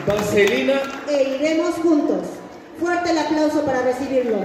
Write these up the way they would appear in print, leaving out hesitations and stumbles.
Vaselina e iremos juntos. Fuerte el aplauso para recibirlos.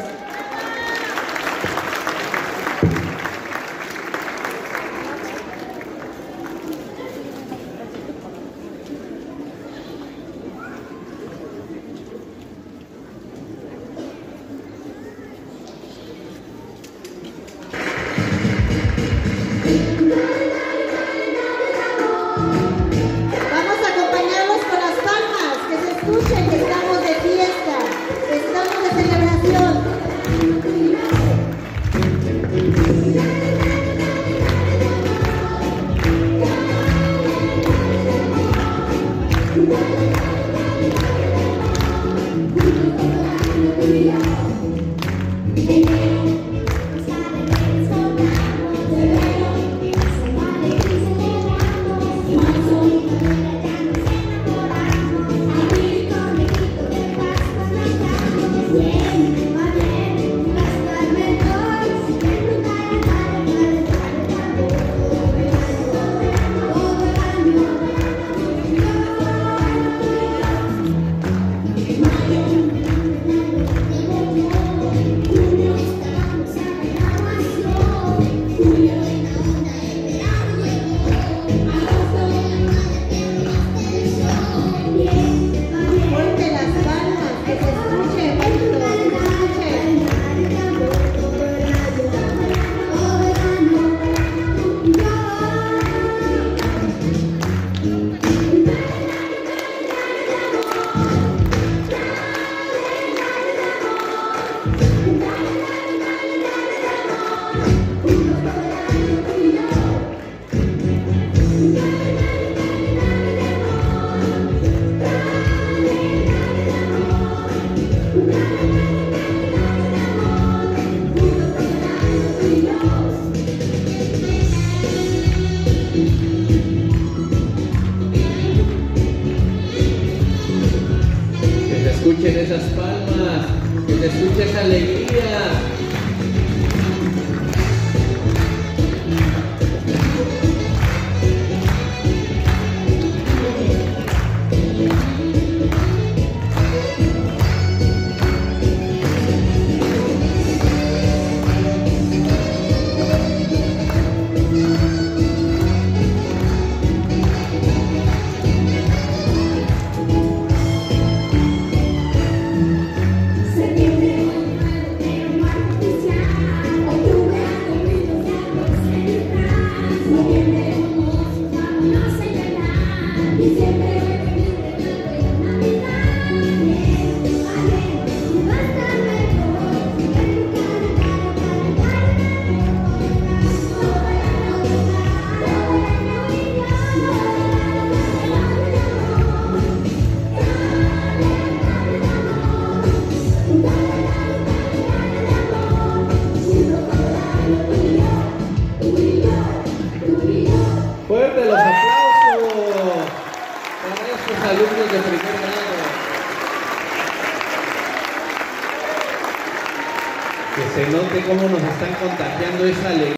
Vamos a acompañarlos con las palmas, que se escuchen que estamos de fiesta, que estamos de celebración. escuchen esas palmas, que se escuche esa alegría. Fuerte los aplausos para estos alumnos de primer grado. Que se note cómo nos están contagiando esa alegría.